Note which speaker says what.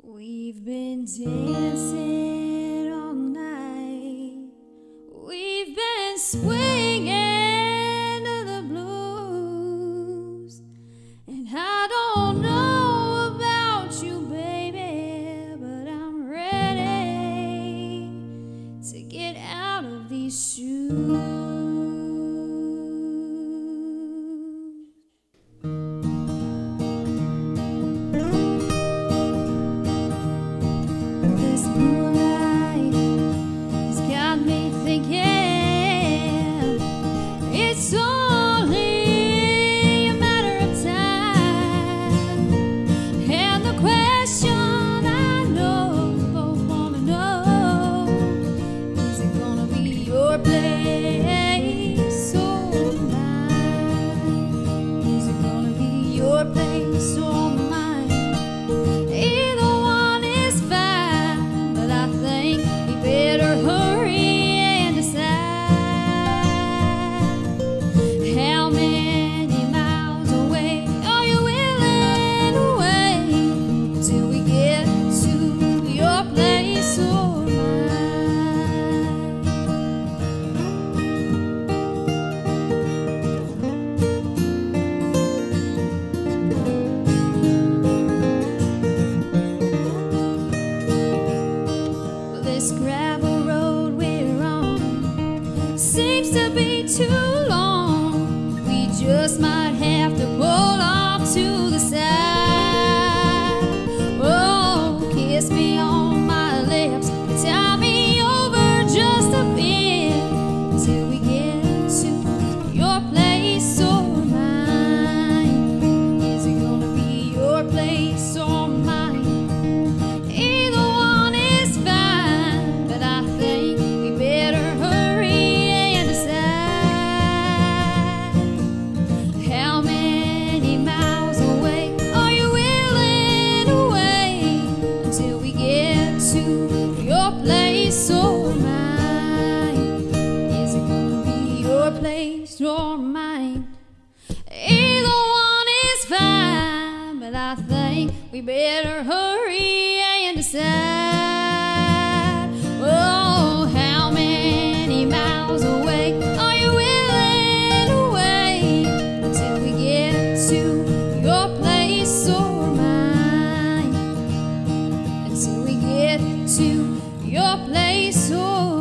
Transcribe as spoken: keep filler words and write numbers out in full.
Speaker 1: We've been dancing all night. We've been swinging to the blues. And I don't know about you, baby, but I'm ready to get out of these shoes. It's only a matter of time, and the question I know we both wanna know, is it gonna be your place or mine? Is it gonna be your place or mine? Either one is fine, but I think we better hurry and decide. How many miles away are you willing to wait till we get to your place or mine? Well, this gravel road we're on seems to be too long. Just might have to pull off to the side. Oh, kiss me on my lips, tie me over just a bit till we get to your place or mine. Is it gonna be your place or mine? Either one is fine, but I think we better hurry and decide. How many miles away are you willing to wait until we get to your place or mine? Is it gonna be your place or mine? Either one is fine, but I think we better hurry and decide. Oh, how many miles away are you willing to wait until we get to your place or mine? Until we get to your place or